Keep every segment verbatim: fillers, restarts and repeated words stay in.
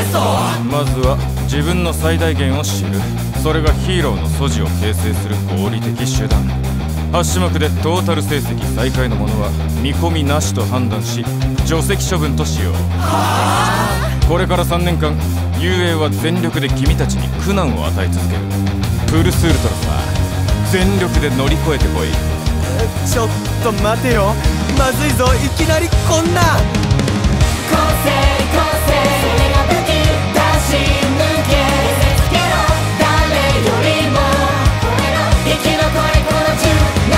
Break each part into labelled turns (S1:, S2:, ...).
S1: スト。
S2: まずは自分の最大限を知る。それがヒーローの素地を形成する合理的手段。はち種目でトータル成績最下位の者は見込みなしと判断し除籍処分としよう。これからさんねんかん雄英は全力で君たちに苦難を与え続ける。プルスウルトラさ、全力で乗り越えてこい。
S3: ちょっと待てよ、まずいぞ、いきなりこんな。
S1: 個性個性、それが武器、出し抜け、見せつけろ、誰よりも生き残れこの柔軟。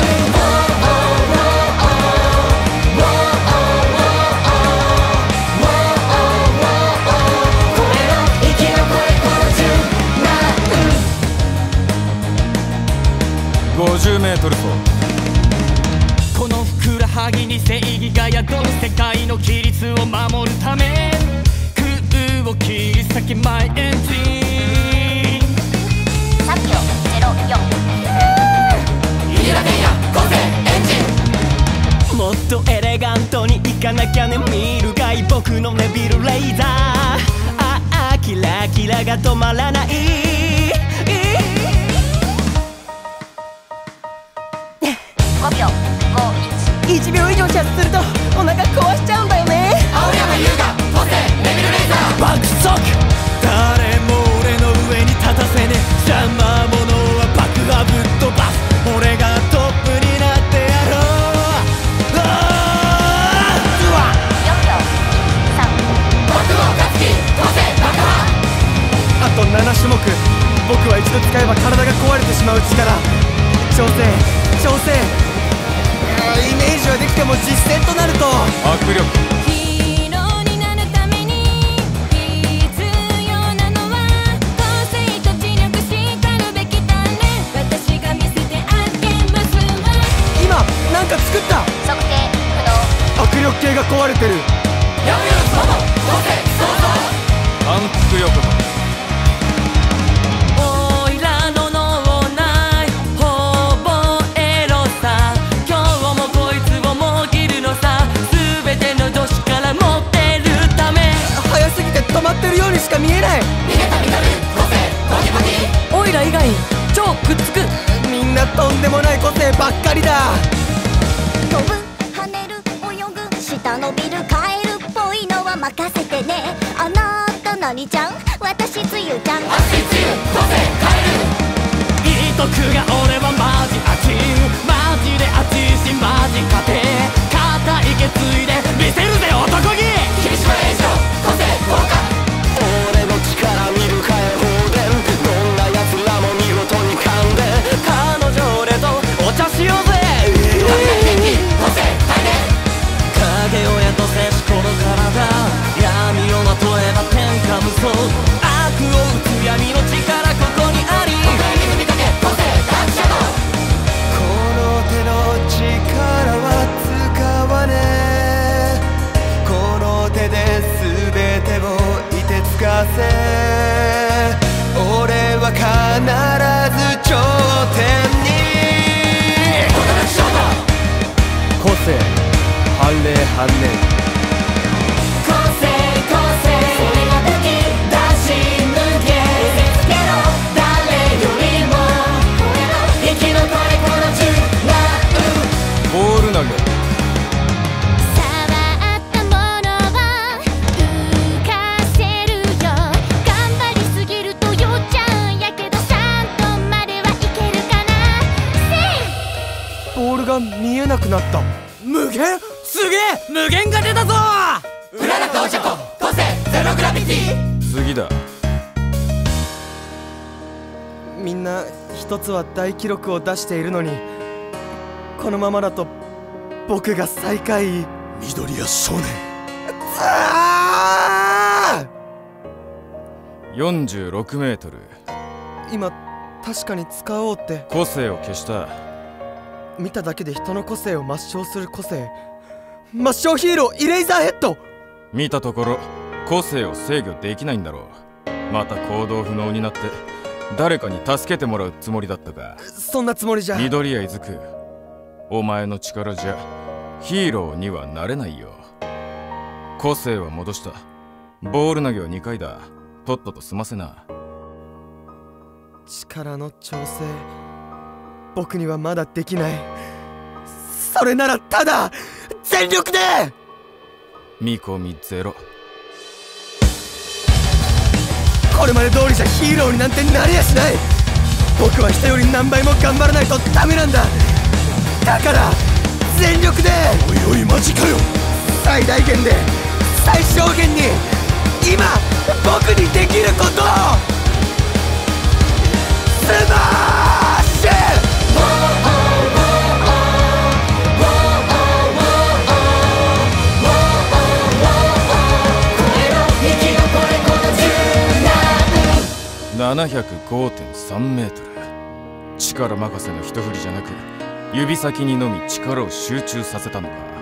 S2: ごじゅうメートル走。
S4: このふくらはぎに正義が宿る世界の規律を守るため空を切り裂けマイエンジン。
S5: さんびょうゼロよん。
S1: いいらねんや個性エンジン。
S4: もっとエレガントにいかなきゃね。見るがい僕のネビルレイザー。ああキラキラが止まらない。
S5: ごびょうごいち。
S4: いちびょう以上シャツするとお腹壊しちゃうんだよね。
S1: 青山優雅個性ネビルレイザー。
S4: 爆速、誰も俺の上に立たせねえ。邪魔者は爆破ぶっ飛ばす。俺がトップになってやろう。あーうわ
S5: よんびょうさん。
S1: 僕も勝つ気個性爆破。
S3: あとなな種目、僕は一度使えば体が壊れてしまう力。調整調整、イメージはできても実践となると
S2: 握力。
S6: ヒーローになるために必要なのは個性と知力しかるべきだね。私が見せてあげますわ。
S3: 今なんか作った。
S5: 測定不能。
S3: 握力計が壊れてる。
S1: やむよその個性創造。
S2: 反復横跳び。
S4: おいらの脳内ほぼエロさ。今日もこいつをもぎるのさ。全ての女子から持ってるため。
S3: 早すぎて止まってるようにしか見えない。
S1: 逃げたミドル個性ボキボキ。
S4: おいら以外超くっつく。
S3: みんなとんでもない個性ばっかりだ。
S5: 飛ぶ跳ねる泳ぐ下伸びるカエルっぽいのは任せてね。あなた何ちゃん、私つゆちゃん。
S1: 熱いつゆ個性変える。
S4: いいとくが俺はマジ熱い。マジで熱いしマジ勝て。肩いけついで見せるぜ男気。
S1: 霧島エイジの個性効果。
S4: 俺の力見るかえ放電。どんな奴らも見事に噛んで。彼女俺とお茶しようぜ。
S1: 元気個性変える。
S4: 影親と接しこの体。闇をまとえば天下無双。悪を打つ闇の力ここにあり。
S1: 今回水見かけ個性ダークシャドウ。
S3: この手の力は使わねえ。この手で全てをいてつかせ。俺は必ず頂点に。
S1: 驚きショート。
S3: 個性判例判例。
S1: 個性個性、それが武器、出し抜け、見せつけろ、誰よりも生き残れこの柔軟。
S2: ボール投げ。
S6: 触ったものは浮かせるよ。頑張りすぎると酔っちゃうんやけど、ちゃんとまではいけるかな。せい
S3: ボールが見えなくなった。
S4: 無限、すげえ無限が出たぞ。
S1: プラダ到着、個性ゼログラビティ。
S2: 次だ。
S3: みんな一つは大記録を出しているのに、このままだと僕が最下位。
S7: 緑谷少年。
S3: あー
S2: よんじゅうろくメートル。
S3: 今確かに使おうって。
S2: 個性を消した。
S3: 見ただけで人の個性を抹消する個性。抹消ヒーローイレイザーヘッド。
S2: 見たところ個性を制御できないんだろう。また行動不能になって誰かに助けてもらうつもりだったか。
S3: そんなつもりじゃ。
S2: 緑谷いずく、お前の力じゃヒーローにはなれないよ。個性は戻した。 ボール投げはにかいだ。とっとと済ませな。
S3: 力の調整、僕にはまだできない。それならただ全力で。
S2: 見込みゼロ。
S3: これまで通りじゃヒーローになんてなれやしない。僕は人より何倍も頑張らないとダメなんだ。だから全力で。
S4: おいおいマジかよ。
S3: 最大限で最小限に今僕にできることを。スマッシュ。
S2: ななひゃくごてんさんメートル。力任せの一振りじゃなく指先にのみ力を集中させたのか。